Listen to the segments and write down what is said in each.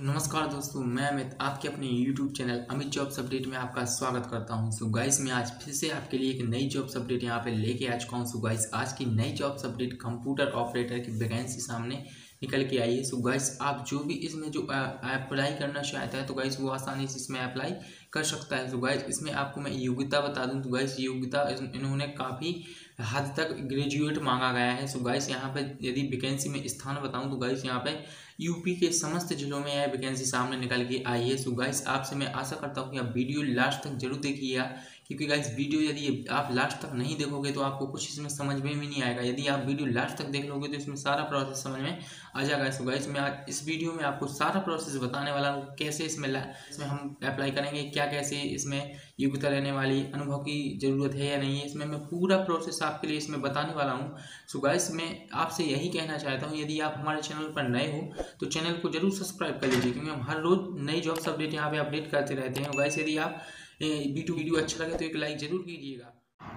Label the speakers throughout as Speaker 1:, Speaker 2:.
Speaker 1: नमस्कार दोस्तों, मैं अमित आपके अपने YouTube channel Amit jobs update में आपका स्वागत करता हूं। सो गाइस, मैं आज फिर से आपके लिए एक नई जॉब्स अपडेट यहां पे लेके आ चुका हूं। सो गाइस, आज की नई जॉब्स अपडेट कंप्यूटर ऑपरेटर की वैकेंसी सामने निकल के आई है। सो गाइस, आप जो भी इसमें जो अप्लाई करना चाहता है तो गाइस वो आसानी से इसमें अप्लाई कर सकता है। सो गाइस, इसमें आपको मैं योग्यता बता दूं तो गाइस योग्यता इन्होंने काफ़ी हद तक ग्रेजुएट मांगा गया है। सो गाइस, यहाँ पे यदि वैकेंसी में स्थान बताऊं तो गाइस यहाँ पे यूपी के समस्त जिलों में यह वैकेंसी सामने निकल के आई है। सो गाइस, आपसे मैं आशा करता हूँ कि आप वीडियो लास्ट तक जरूर देखिएगा, क्योंकि गाइस वीडियो यदि आप लास्ट तक नहीं देखोगे तो आपको कुछ इसमें समझ में भी नहीं आएगा। यदि आप वीडियो लास्ट तक देख लोगे तो इसमें सारा प्रोसेस समझ में आ जाएगा। सो गाइस, मैं आज इस वीडियो में आपको सारा प्रोसेस बताने वाला हूँ, कैसे इसमें हम अप्लाई करेंगे, क्या कैसे इसमें योग्यता लेने वाली अनुभव की ज़रूरत है या नहीं है, इसमें मैं पूरा प्रोसेस आपके लिए इसमें बताने वाला हूँ। सो गाइस, मैं आपसे यही कहना चाहता हूँ, यदि आप हमारे चैनल पर नए हो तो चैनल को जरूर सब्सक्राइब कर लीजिए, क्योंकि हम हर रोज नई जॉब्स अपडेट यहाँ पे अपडेट करते रहते हैं। गाइस, यदि आप वीडियो अच्छा लगे तो एक लाइक जरूर कीजिएगा।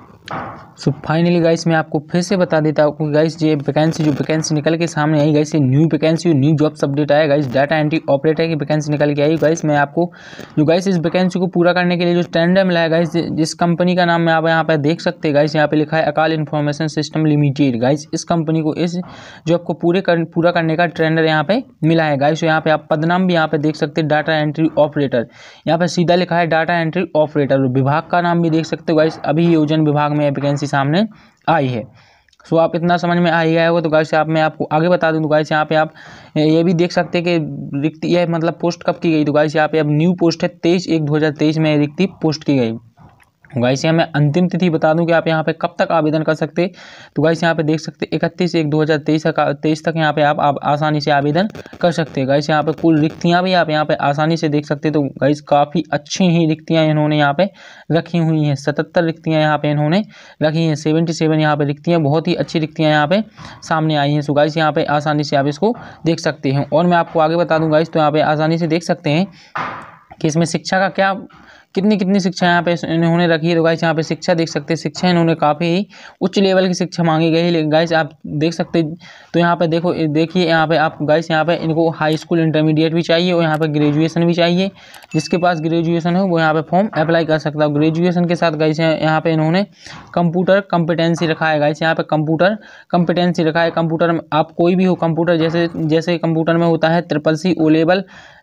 Speaker 2: सो फाइनली गाइस, मैं आपको फिर से बता देता हूँ गाइस, ये वैकेंसी निकल के सामने आई गाइस। ये new vacancy new jobs update आया गाइस। डाटा एंट्री ऑपरेटर की वैकेंसी निकल के आई गाइस। मैं आपको जो गाइस इस वैकेंसी को पूरा करने के लिए जो टेंडर मिला है गाइस, जिस कंपनी का नाम में आप यहाँ पे देख सकते हैं गाइस, यहाँ पे लिखा है Akal information system limited. Guys, इस कंपनी को इस जॉब को पूरा करने का टेंडर यहाँ पे मिला है गाइस। यहाँ पे आप पदनाम भी यहाँ पे देख सकते हैं, डाटा एंट्री ऑपरेटर। यहाँ पे सीधा लिखा है डाटा एंट्री ऑपरेटर। विभाग का नाम भी देख सकते हो गाइस, अभियोजन विभाग में वैकेंसी सामने आई है। सो आप इतना समझ में आ ही गया होगा। तो गाइस, मैं आपको आगे बता दूं तो गाइस, यहाँ पे आप ये भी देख सकते हैं कि रिक्ति यह मतलब पोस्ट कब की गई। तो गाइस, यहाँ पे अब न्यू पोस्ट है 23/1/2023 में रिक्ति पोस्ट की गई। गाइस, यहाँ मैं अंतिम तिथि बता दूं कि आप यहाँ पे कब तक आवेदन कर सकते हैं। तो गाइस, यहाँ पे देख सकते हैं 31/1/2023 तक यहाँ पे आप आसानी से आवेदन कर सकते हैं। गाइस, यहाँ पे कुल रिक्तियाँ भी आप यहाँ पे आसानी से देख सकते हैं। तो गाइस, काफ़ी अच्छी ही रिक्तियाँ इन्होंने यहाँ पे रखी हुई हैं। 77 रिक्तियाँ यहाँ पे इन्होंने रखी हैं। 77 यहाँ पे रिक्तियाँ, बहुत ही अच्छी रिक्तियाँ यहाँ पे सामने आई हैं। सो गाइस, यहाँ पे आसानी से आप इसको देख सकते हैं। और मैं आपको आगे बता दूँ गाइस, तो यहाँ पे आसानी से देख सकते हैं कि इसमें शिक्षा का क्या कितनी शिक्षा यहाँ पे इन्होंने रखी है। तो गाइस, यहाँ पे शिक्षा देख सकते हैं, शिक्षा इन्होंने काफ़ी उच्च लेवल की शिक्षा मांगी गई है। लेकिन गाइस, आप देख सकते हैं, तो यहाँ पे देखिए यहाँ पे आप गाइस, यहाँ पे इनको हाई स्कूल इंटरमीडिएट भी चाहिए और यहाँ पे ग्रेजुएशन भी चाहिए। जिसके पास ग्रेजुएशन हो वो यहाँ पे फॉर्म अप्लाई कर सकता है। ग्रेजुएशन के साथ गाइस, यहाँ पे इन्होंने कंप्यूटर कम्पिटेंसी रखा है। गाइस, यहाँ पे कंप्यूटर कम्पिटेंसी रखा है। कंप्यूटर में आप कोई भी हो, कंप्यूटर जैसे कंप्यूटर में होता है SSC O level,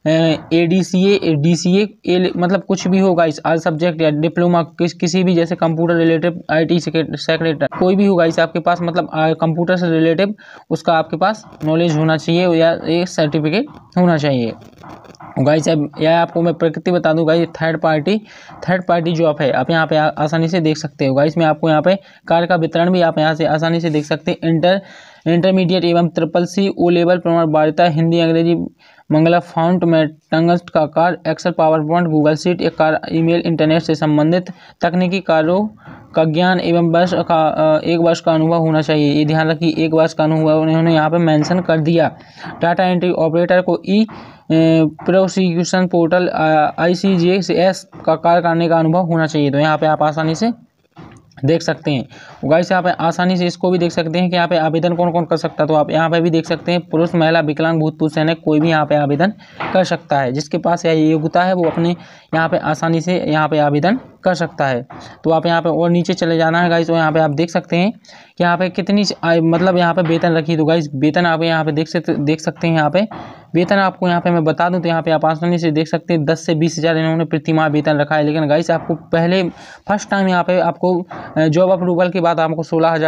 Speaker 2: ADCA DCA मतलब कुछ भी हो गाइस, ऑल सब्जेक्ट या डिप्लोमा किसी भी, जैसे कंप्यूटर रिलेटिव IT सेक्रेटरी कोई भी हो गाइस आपके पास, मतलब कंप्यूटर से रिलेटिव उसका आपके पास नॉलेज होना चाहिए या एक सर्टिफिकेट होना चाहिए गाइस। अब यह आपको मैं प्रकृति बता दूं गाइस, थर्ड पार्टी जॉब है। आप यहाँ पे आसानी से देख सकते हो गाइस। मैं आपको यहाँ पे कार्य का वितरण भी आप यहाँ से आसानी से देख सकते हैं। इंटरमीडिएट एवं SSC O लेवल प्रमाण वार्ता हिंदी अंग्रेजी मंगला फाउंट में टंगस्ट का कार्य, Excel power point Google sheet एक कार्य, ईमेल इंटरनेट से संबंधित तकनीकी कार्यों का ज्ञान एवं एक वर्ष का अनुभव होना चाहिए। ये ध्यान रखिए, 1 वर्ष का अनुभव उन्होंने यहाँ पे मेंशन कर दिया। डाटा एंट्री ऑपरेटर को प्रोसिक्यूशन पोर्टल ICJS का कार्य करने का अनुभव होना चाहिए। तो यहाँ पे आप आसानी से देख सकते हैं गाइस। यहाँ पे आसानी से इसको भी देख सकते हैं कि यहाँ पे आवेदन कौन कौन कर सकता है। तो आप यहाँ पे भी देख सकते हैं, पुरुष महिला विकलांग भूतपूर्व सैनिक कोई भी यहाँ पे आवेदन कर सकता है। जिसके पास यह योग्यता है वो अपने यहाँ पे आसानी से यहाँ पे आवेदन कर सकता है। तो आप यहाँ पे और नीचे चले जाना है गाइस, और यहाँ पे आप देख सकते हैं कि यहाँ पे कितनी मतलब यहाँ पे वेतन रखी। तो गाइस, वेतन आप यहाँ पे देख सकते हैं। यहाँ पे वेतन आपको यहाँ पे मैं बता दूं तो यहाँ पे आप आसानी से देख सकते हैं 10 से 20 हज़ार इन्होंने प्रति माह वेतन रखा है। लेकिन गाइस, आपको पहले फर्स्ट टाइम यहाँ पे आपको जॉब अप्रूवल के बाद आपको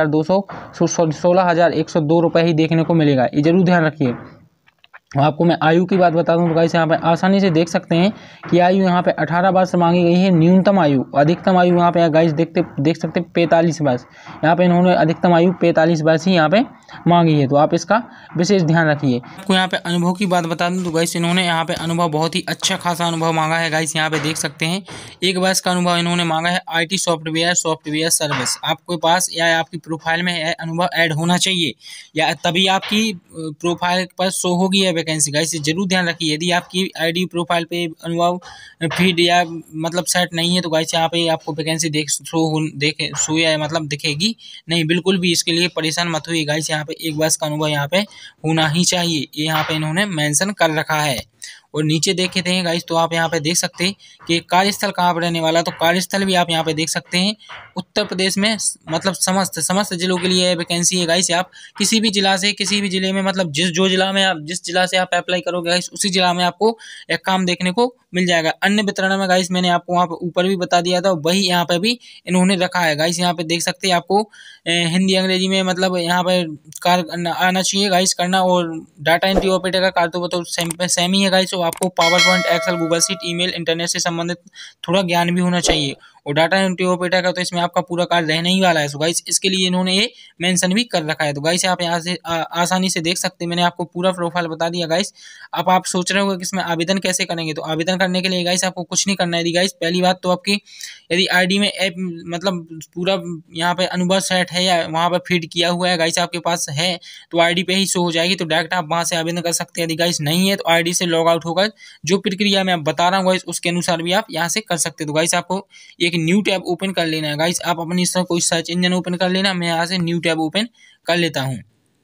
Speaker 2: 16,102 रुपये ही देखने को मिलेगा। ये जरूर ध्यान रखिए। आपको मैं आयु की बात बता दूं तो गाइस, यहाँ पे आसानी से देख सकते हैं कि आयु यहाँ पे 18 वर्ष मांगी गई है न्यूनतम आयु। अधिकतम आयु यहाँ पे गाइस देख सकते हैं 45 वर्ष। यहाँ पे इन्होंने अधिकतम आयु 45 वर्ष ही यहाँ पे मांगी है। तो आप इसका विशेष ध्यान रखिए। आपको यहाँ पे अनुभव की बात बता दूं तो गाइस, इन्होंने यहाँ पे अनुभव बहुत ही अच्छा खासा अनुभव मांगा है। गाइस, यहाँ पे देख सकते हैं 1 वर्ष का अनुभव इन्होंने मांगा है। IT सॉफ्टवेयर सर्विस आपके पास या आपकी प्रोफाइल में अनुभव ऐड होना चाहिए, या तभी आपकी प्रोफाइल पर शो होगी है वैकेंसी। गाइस, जरूर ध्यान रखिए, यदि आपकी ID प्रोफाइल पे अनुभव फीड या मतलब सेट नहीं है तो गाइस, यहाँ पे आपको वैकेंसी शो या मतलब दिखेगी नहीं। बिल्कुल भी इसके लिए परेशान मत हुई गाइस। यहाँ पे 1 वर्ष का अनुभव यहाँ पे होना ही चाहिए, ये यहाँ पे इन्होंने मेंशन कर रखा है। और नीचे देखे थे गाइस तो आप यहाँ पे देख सकते हैं कि कार्यस्थल कहाँ पर रहने वाला है। तो कार्यस्थल भी आप यहाँ पे देख सकते हैं उत्तर प्रदेश में, मतलब समस्त जिलों के लिए वैकेंसी है गाइस। आप किसी भी जिला से, किसी भी जिले में, मतलब जिस जिला से आप अप्लाई करोगे गाइस उसी जिला में आपको एक काम देखने को मिल जाएगा। अन्य वितरण में गाइस मैंने आपको वहाँ पर ऊपर भी बता दिया था, वही यहाँ पे भी इन्होंने रखा है गाइस। यहाँ पे देख सकते हैं आपको हिंदी अंग्रेजी में मतलब यहाँ पे कार्य आना चाहिए गाइस करना, और डाटा एंट्री ऑपरेटर का कार्य तो सेम ही है गाइस। तो आपको power point, Excel, Google sheet, email, internet से संबंधित थोड़ा ज्ञान भी होना चाहिए, और डाटा एंट्री ऑपरेटर का तो इसमें आपका पूरा कार्य रहने ही वाला है। सो गाइस इसके लिए इन्होंने ये मेंशन भी कर रखा है। तो गाइस आप यहाँ से आसानी से देख सकते हैं, मैंने आपको पूरा प्रोफाइल बता दिया गाइस। अब आप सोच रहे हो कि इसमें आवेदन कैसे करेंगे, तो आवेदन करने के लिए गाइस आपको कुछ नहीं करना है गाइस। पहली बात तो आपकी यदि आईडी में ऐप मतलब पूरा यहाँ पे अनुभव सेट है या वहाँ पर फीड किया हुआ है गाइस आपके पास है, तो आईडी पे ही शो हो जाएगी, तो डायरेक्ट आप वहाँ से आवेदन कर सकते हैं। यदि गाइस नहीं है तो आईडी से लॉग आउट होकर जो प्रक्रिया मैं बता रहा हूँ गाइस उसके अनुसार भी आप यहाँ से कर सकते हैं। तो गाइस आपको एक न्यू टैब ओपन कर लेना है गाइस। आप अपनी कोई सर्च इंजन ओपन कर लेना, मैं यहाँ से न्यू टैब ओपन कर लेता हूँ।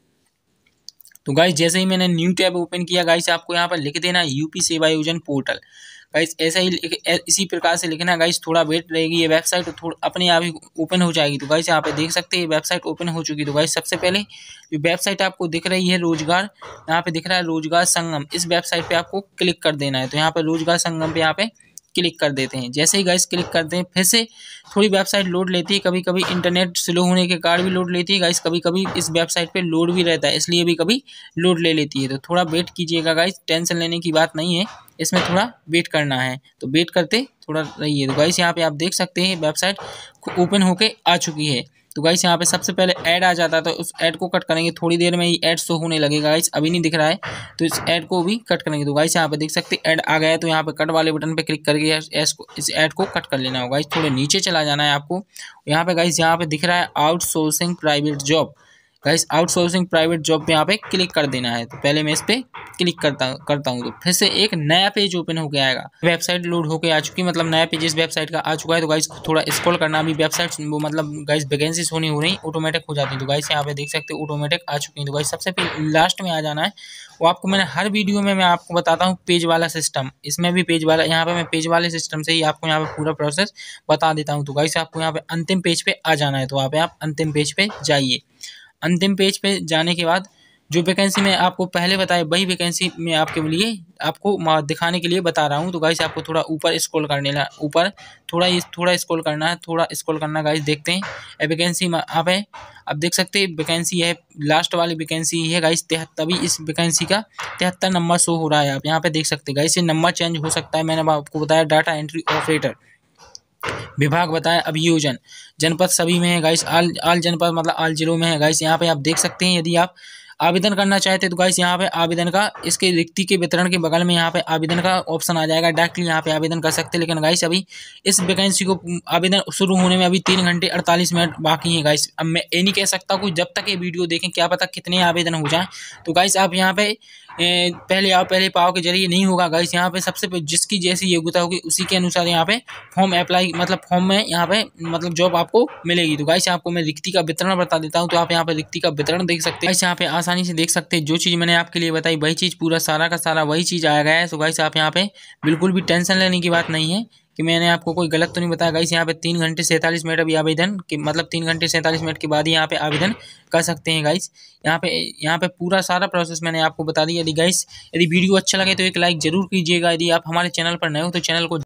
Speaker 2: तो गाइस जैसे ही मैंने न्यू टैब ओपन किया गाइस, आपको यहाँ पर लिख देना यूपी सेवा योजना पोर्टल गाइस। ऐसा ही इसी प्रकार से लिखना गाइस। थोड़ा वेट रहेगी, ये वेबसाइट थोड़ा अपने आप ही ओपन हो जाएगी। तो गाइस यहाँ पे देख सकते हैं वेबसाइट ओपन हो चुकी है। तो गाइस सबसे पहले जो वेबसाइट आपको दिख रही है रोजगार, यहाँ पे दिख रहा है रोजगार संगम, इस वेबसाइट पे आपको क्लिक कर देना है। तो यहाँ पे रोजगार संगम पे यहाँ पे क्लिक कर देते हैं। जैसे ही गाइस क्लिक करते हैं फिर से थोड़ी वेबसाइट लोड लेती है, कभी कभी इंटरनेट स्लो होने के कारण भी लोड लेती है गाइस, कभी कभी इस वेबसाइट पे लोड भी रहता है, इसलिए भी कभी लोड ले लेती है। तो थोड़ा वेट कीजिएगा गाइस, टेंशन लेने की बात नहीं है, इसमें थोड़ा वेट करना है, तो वेट करते थोड़ा रहिए। तो गाइस यहाँ पे आप देख सकते हैं वेबसाइट ओपन होके आ चुकी है। तो गाइस यहाँ पे सबसे पहले ऐड आ जाता है, तो उस ऐड को कट करेंगे, थोड़ी देर में ही ऐड शो होने लगेगा गाइस, अभी नहीं दिख रहा है तो इस ऐड को भी कट करेंगे। तो गाइस यहाँ पे देख सकते हैं ऐड आ गया है, तो यहाँ पे कट वाले बटन पे क्लिक करके इस ऐड को कट कर लेना होगा गाइस। थोड़े नीचे चला जाना है आपको, यहाँ पे गाइस यहाँ पे दिख रहा है outsourcing private job guys, outsourcing private job पे यहाँ पे क्लिक कर देना है। तो पहले मैं इस पे क्लिक करता हूँ, तो फिर से एक नया पेज ओपन होके आएगा। वेबसाइट लोड होके आ चुकी, मतलब नया पेज इस वेबसाइट का आ चुका है। तो गाइस थोड़ा स्क्रॉल करना, अभी वेबसाइट वो मतलब गाइस वैकेंसी होनी हो रही ऑटोमेटिक हो जाती है। तो गाइस यहाँ पे देख सकते हो ऑटोमेटिक आ चुकी है। तो गाइस सबसे लास्ट में आ जाना है, वो आपको मैंने हर वीडियो में मैं आपको बताता हूँ पेज वाला सिस्टम, इसमें भी पेज वाला, यहाँ पे मैं पेज वाले सिस्टम से ही आपको यहाँ पे पूरा प्रोसेस बता देता हूँ। तो गाइस आपको यहाँ पे अंतिम पेज पे आ जाना है, तो वहाँ पे आप अंतिम पेज पे जाइए। अंतिम पेज पे जाने के बाद जो वैकेंसी मैं आपको पहले बताया वही वैकेंसी मैं आपके लिए आपको दिखाने के लिए बता रहा हूँ। तो गाइस आपको थोड़ा ऊपर स्क्रॉल करने ला, ऊपर थोड़ा स्क्रॉल करना है, थोड़ा स्क्रॉल करना गाइस। देखते हैं वैकेंसी आप है, अब देख सकते हैं वैकेंसी है, लास्ट वाली वैकेंसी है गाइस 73। अभी इस वैकेंसी का 73 नंबर शो हो रहा है, आप यहाँ पे देख सकते हैं गाइस। ये नंबर चेंज हो सकता है, मैंने आपको बताया डाटा एंट्री ऑपरेटर विभाग बताया अभियोजन, जनपद सभी में है गाइस, आल जनपद मतलब आल जिलों में है गाइस। यहाँ पे आप देख सकते हैं यदि आप आवेदन करना चाहते हैं तो गाइस यहाँ पे आवेदन का इसके रिक्ति के वितरण के बगल में यहाँ पे आवेदन का ऑप्शन आ जाएगा, डायरेक्टली यहाँ पे आवेदन कर सकते हैं। लेकिन गाइस अभी इस वैकेंसी को आवेदन शुरू होने में अभी 3 घंटे 48 मिनट बाकी है गाइस। अब मैं ये नहीं कह सकता कि जब तक ये वीडियो देखें क्या पता कितने आवेदन हो जाए। तो गाइस आप यहाँ पे पहले पाव के जरिए नहीं होगा गाइस, यहाँ पे सबसे जिसकी जैसी योग्यता होगी उसी के अनुसार यहाँ पे फॉर्म अप्लाई मतलब फॉर्म में यहाँ पे मतलब जॉब आपको मिलेगी। तो गाइस आपको मैं रिक्ति का वितरण बता देता हूँ, तो आप यहाँ पे रिक्ति का वितरण देख सकते हैं। यहाँ पे आसानी से देख सकते हैं जो चीज़ मैंने आपके लिए बताई वही चीज़ पूरा सारा का सारा वही चीज़ आया गया है। तो गाइस आप यहाँ पे बिल्कुल भी टेंशन लेने की बात नहीं है कि मैंने आपको कोई गलत तो नहीं बताया गाइस। यहाँ पे 3 घंटे 47 मिनट अभी आवेदन के मतलब 3 घंटे 47 मिनट के बाद ही यहाँ पे आवेदन कर सकते हैं गाइस। यहाँ पे पूरा सारा प्रोसेस मैंने आपको बता दिया। यदि गाइस यदि वीडियो अच्छा लगे तो एक लाइक जरूर कीजिएगा। यदि आप हमारे चैनल पर नए हो तो चैनल को